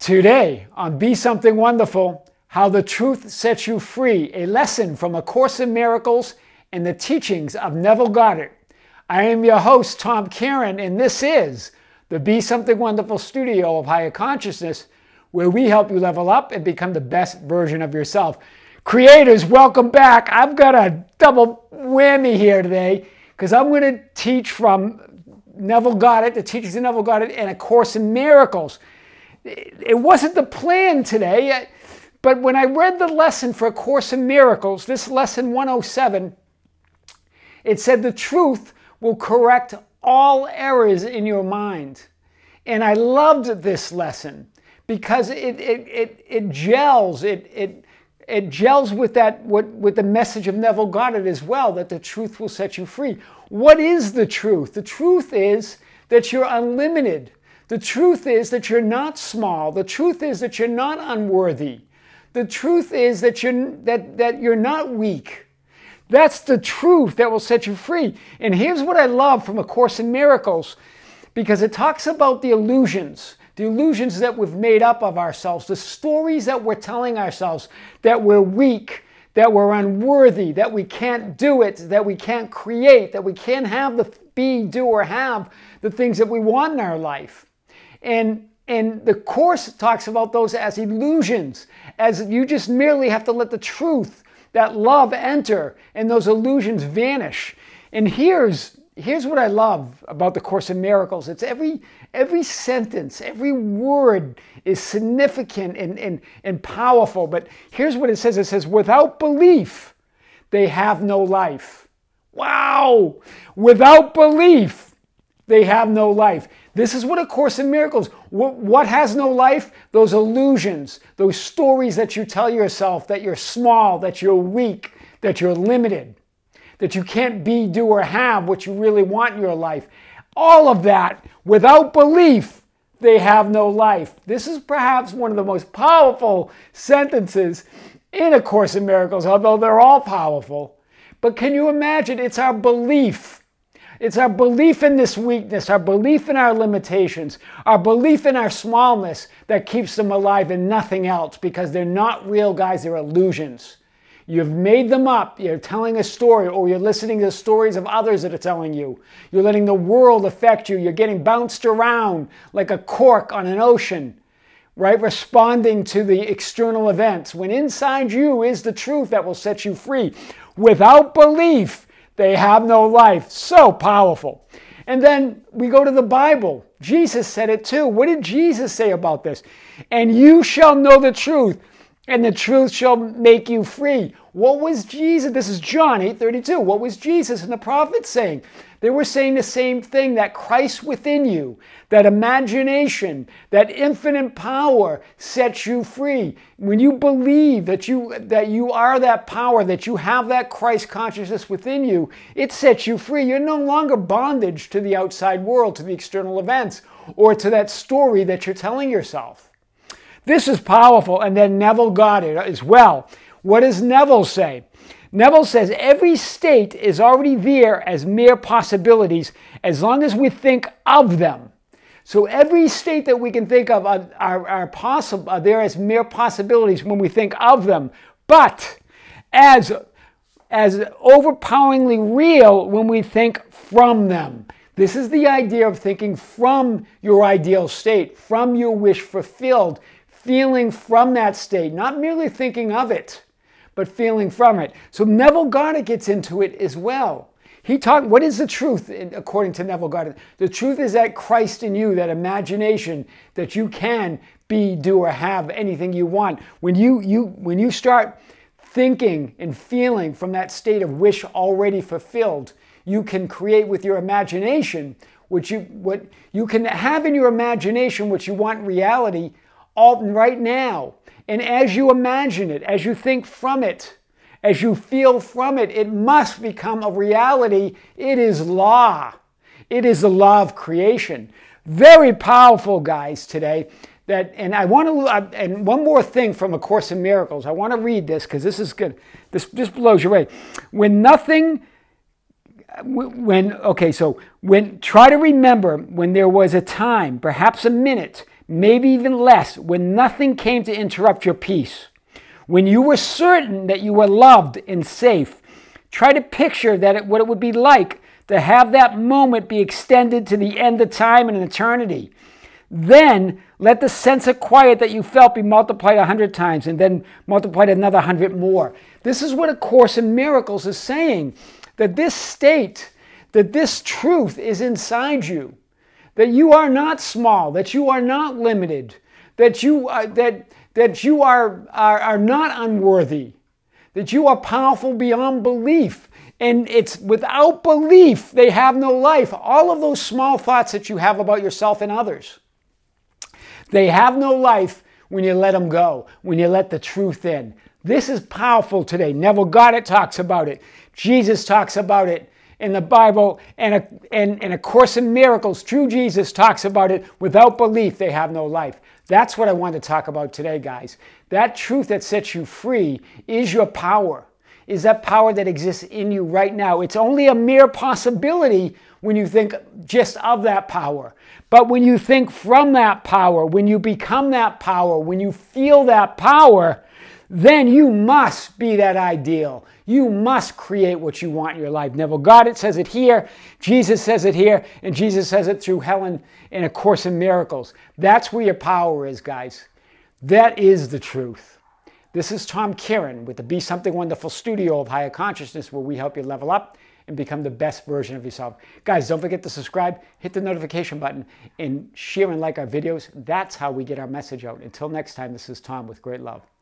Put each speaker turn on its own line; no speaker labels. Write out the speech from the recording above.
Today on Be Something Wonderful, How the Truth Sets You Free, a lesson from A Course in Miracles and the teachings of Neville Goddard. I am your host, Tom Karen, and this is the Be Something Wonderful studio of higher consciousness, where we help you level up and become the best version of yourself. Creators, welcome back. I've got a double whammy here today because I'm going to teach from Neville Goddard, the teachings of Neville Goddard, and A Course in Miracles. It wasn't the plan today, but when I read the lesson for A Course in Miracles, this lesson 107, it said the truth will correct all errors in your mind. And I loved this lesson because it gels. It gels with with the message of Neville Goddard as well, that the truth will set you free. What is the truth? The truth is that you're unlimited. The truth is that you're not small. The truth is that you're not unworthy. The truth is that you're not weak. That's the truth that will set you free. And here's what I love from A Course in Miracles, because it talks about the illusions that we've made up of ourselves, the stories that we're telling ourselves, that we're weak, that we're unworthy, that we can't do it, that we can't create, that we can't have do, or have the things that we want in our life. And the Course talks about those as illusions, as you just merely have to let the truth, that love, enter, and those illusions vanish. And here's what I love about the Course in Miracles. It's every sentence, every word is significant and powerful. But here's what it says. It says, without belief, they have no life. Wow! Without belief, they have no life. This is what A Course in Miracles, what has no life? Those illusions, those stories that you tell yourself, that you're small, that you're weak, that you're limited, that you can't be, do, or have what you really want in your life. All of that, without belief, they have no life. This is perhaps one of the most powerful sentences in A Course in Miracles, although they're all powerful. But can you imagine? It's our belief. It's our belief in this weakness, our belief in our limitations, our belief in our smallness that keeps them alive and nothing else, because they're not real, guys. They're illusions. You've made them up. You're telling a story, or you're listening to the stories of others that are telling you. You're letting the world affect you. You're getting bounced around like a cork on an ocean, right? Responding to the external events, when inside you is the truth that will set you free. Without belief, they have no life. So powerful. And then we go to the Bible. Jesus said it too. What did Jesus say about this? And you shall know the truth, and the truth shall make you free. What was Jesus? This is John 8:32. What was Jesus and the prophets saying? They were saying the same thing, that Christ within you, that imagination, that infinite power sets you free. When you believe that you are that power, that you have that Christ consciousness within you, it sets you free. You're no longer bondage to the outside world, to the external events, or to that story that you're telling yourself. This is powerful. And then Neville Goddard as well. What does Neville say? Neville says every state is already there as mere possibilities as long as we think of them. So every state that we can think of are there as mere possibilities when we think of them, but as overpoweringly real when we think from them. This is the idea of thinking from your ideal state, from your wish fulfilled, feeling from that state, not merely thinking of it, but feeling from it. So Neville Goddard gets into it as well. What is the truth according to Neville Goddard? The truth is that Christ in you, that imagination that you can be, do, or have anything you want. When you start thinking and feeling from that state of wish already fulfilled, you can create with your imagination what you can have in your imagination, what you want in reality right now. And as you imagine it, as you think from it, as you feel from it, it must become a reality. It is law. It is the law of creation. Very powerful, guys, today. And and one more thing from A Course in Miracles. I want to read this because this is good. This blows you away. Try to remember when there was a time, perhaps a minute, maybe even less, when nothing came to interrupt your peace. When you were certain that you were loved and safe, try to picture what it would be like to have that moment be extended to the end of time and an eternity. Then let the sense of quiet that you felt be multiplied 100 times and then multiplied another 100 more. This is what A Course in Miracles is saying, that this state, that this truth is inside you, that you are not small, that you are not limited, that you are not unworthy, that you are powerful beyond belief. And it's without belief, they have no life. All of those small thoughts that you have about yourself and others, they have no life when you let them go, when you let the truth in. This is powerful today. Neville Goddard talks about it. Jesus talks about it in the Bible, and A Course in Miracles, true Jesus talks about it. Without belief, they have no life. That's what I want to talk about today, guys. That truth that sets you free is your power, is that power that exists in you right now. It's only a mere possibility when you think just of that power. But when you think from that power, when you become that power, when you feel that power, then you must be that ideal. You must create what you want in your life. Neville Goddard says it here, Jesus says it here, and Jesus says it through Helen in A Course in Miracles. That's where your power is, guys. That is the truth. This is Tom Kieran with the Be Something Wonderful studio of Higher Consciousness, where we help you level up and become the best version of yourself. Guys, don't forget to subscribe, hit the notification button, and share and like our videos. That's how we get our message out. Until next time, this is Tom with great love.